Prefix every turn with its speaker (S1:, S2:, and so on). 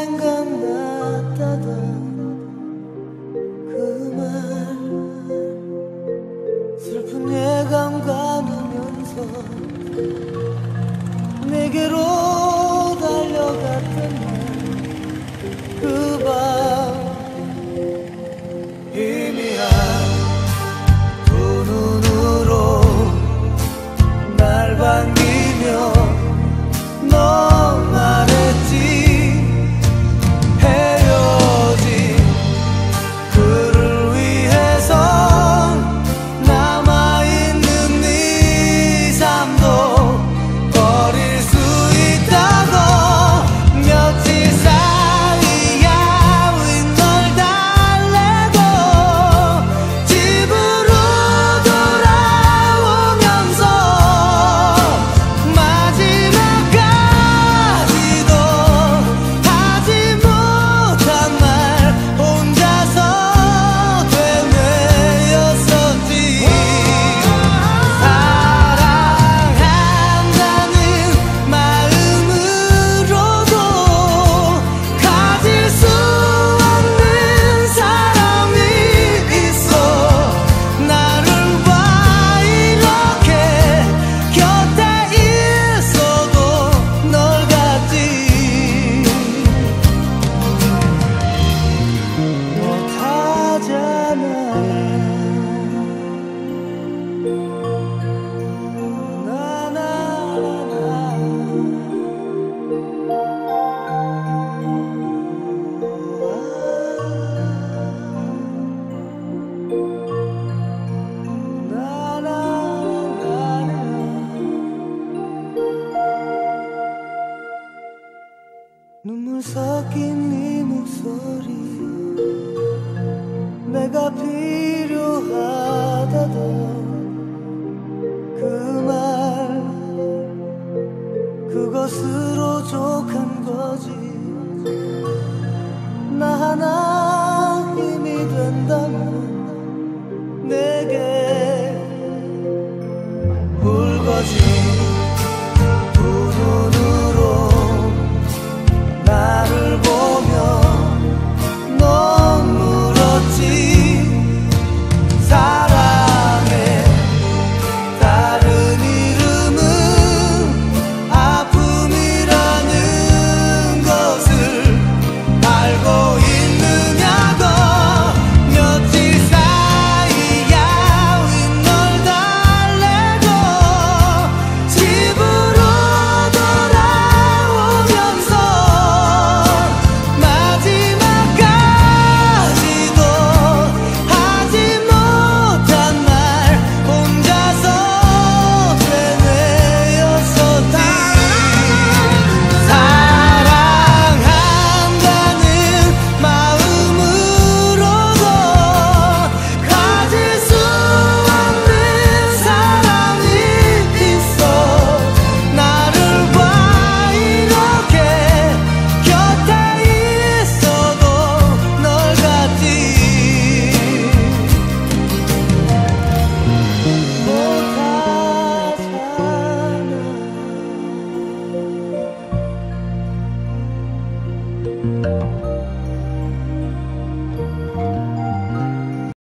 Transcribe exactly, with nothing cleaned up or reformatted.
S1: 생각났다던 그 말 슬픈 예감 가누면서 내게로 달려갔던 날 그 밤 희미한 두 눈으로 날 반기며 너 말했지 헤어진 그를 위해서 남아있는 네 삶도 버릴 수 있다고 며칠 사이야 윈널 달래고 집으로 돌아오면서 마지막까지도 하지 못한 말 혼자서 되뇌었었지. 사랑한다는 마음으로도 가질 수 없는 사람이 있어. 나를 봐 이렇게 곁에 있어도 널 같지 못하잖아. 눈물 섞인 네 목소리 내가 필요하다던 그 말 그것으로 족한 거지. 나 하나 힘이 된다면 내게 울거지. 두 눈으로 나를 보며 넌 물었지. 사랑의 다른 이름은 아픔이라는 것을 알고 있느냐고. 며칠 사이야 윈널 달래고 집으로 돌아오면서 마지막까지도 하지 못한 말 혼자서 되뇌었었지. 사랑한다는 마음으로도 가질 수 없는 사람이 있어. 나를 봐 이렇게 곁에 있어도 널 같지 못하잖아.